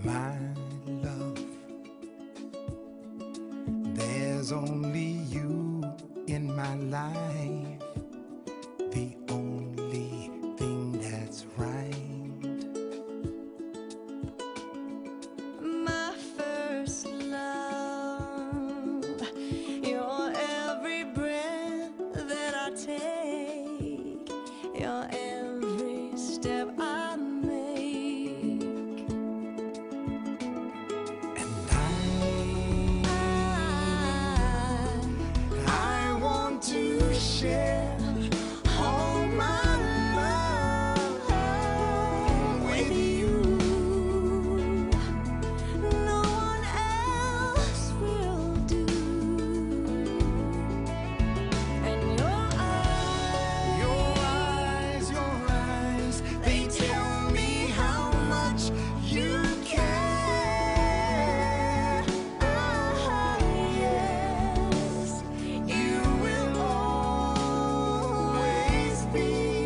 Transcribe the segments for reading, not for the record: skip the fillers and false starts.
My love, there's only you in my life, the only thing that's right. My first love, your every breath that I take, your every step I make. And I want to share all my love with you. No one else will do. And your eyes, they tell me how much you care. ah, yes, You will always be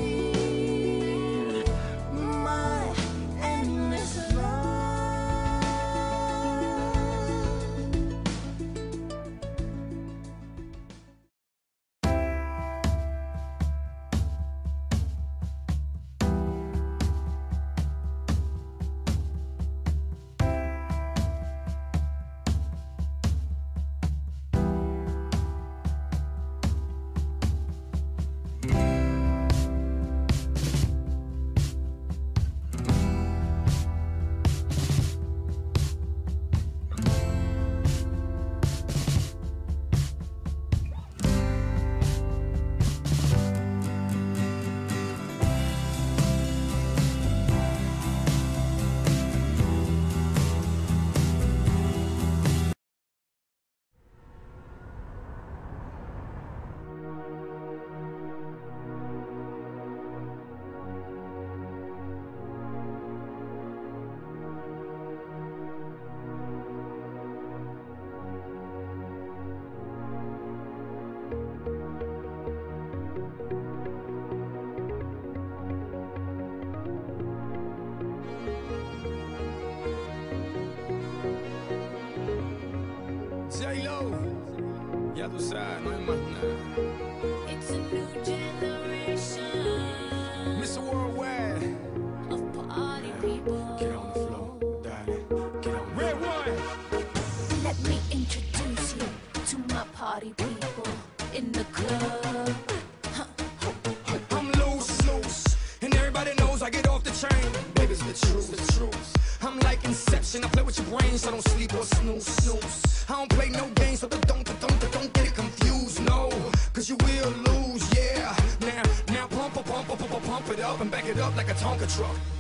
my endless love. J-Lo, ya tú sabes, no hay más nada. it's a new generation Mr. Worldwide, of party people. get on the floor, darling, get on. Red one. Let me introduce you to my party people in the club. I'm loose, and everybody knows I get off the train. Baby, it's the truth, I'm like Inception, I play with your brains, so don't sleep or snooze. I don't play no games, so don't get it confused, no, cause you will lose, yeah. Now pump it up and back it up like a Tonka truck.